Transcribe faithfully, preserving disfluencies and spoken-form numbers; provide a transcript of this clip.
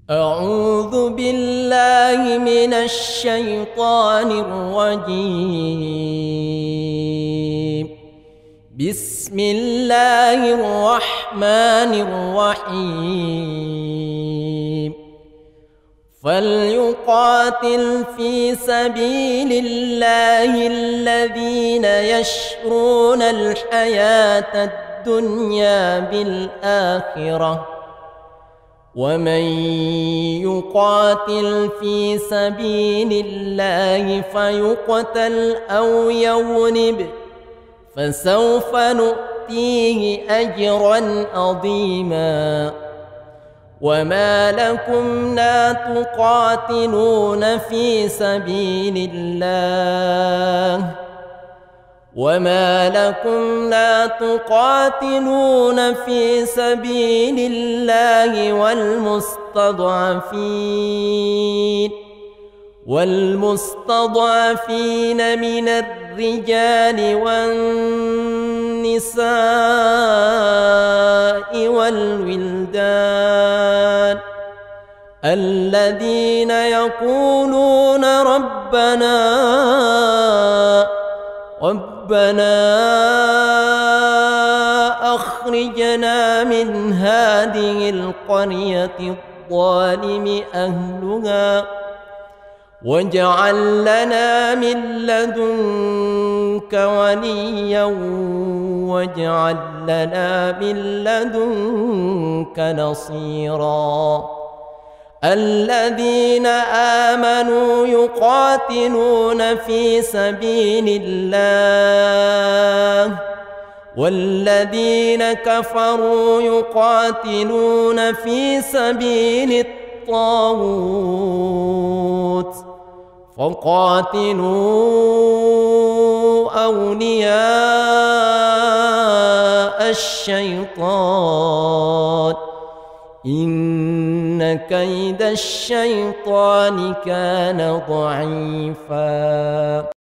أعوذ بالله من الشيطان الرجيم. بسم الله الرحمن الرحيم. فليقاتل في سبيل الله الذين يشرون الحياة الدنيا بالآخرة، ومن يقاتل في سبيل الله فيقتل أو يغلب فسوف نؤتيه أجرا عظيما. وما لكم لا تقاتلون في سبيل الله وما لكم لا تقاتلون في سبيل الله والمستضعفين والمستضعفين من الرجال والنساء والولدان الذين يقولون ربنا ربنا أخرجنا من هذه القرية الظالم أهلها واجعل لنا من لدنك وليا واجعل لنا من لدنك نصيرا. الذين آمنوا يقاتلون في سبيل الله والذين كفروا يقاتلون في سبيل الطاغوت فقاتلوا أولياء الشيطان إن كيد الشيطان كان ضعيفا.